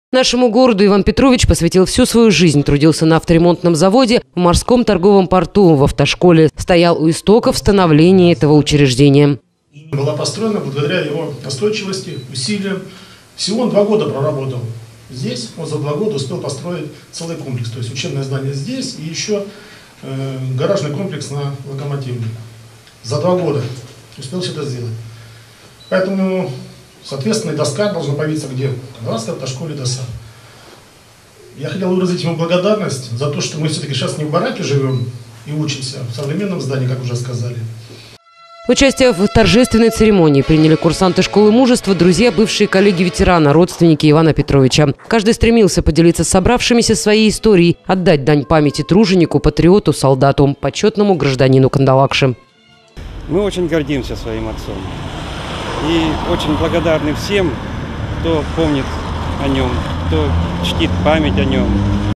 Нашему городу Иван Петрович посвятил всю свою жизнь, трудился на авторемонтном заводе, в морском торговом порту, в автошколе, стоял у истоков становления этого учреждения. Была построена благодаря его настойчивости, усилиям. Всего он 2 года проработал здесь, он за 2 года успел построить целый комплекс, то есть учебное здание здесь и еще гаражный комплекс на Локомотивной. За 2 года успел все это сделать. Поэтому, соответственно, и доска должна появиться где? В Казанской автошколе ДОСА. Я хотел выразить ему благодарность за то, что мы все-таки сейчас не в бараке живем и учимся в современном здании, как уже сказали. Участие в торжественной церемонии приняли курсанты школы мужества, друзья, бывшие коллеги ветерана, родственники Ивана Петровича. Каждый стремился поделиться с собравшимися своей историей, отдать дань памяти труженику, патриоту, солдату, почетному гражданину Кандалакши. Мы очень гордимся своим отцом и очень благодарны всем, кто помнит о нем, кто чтит память о нем.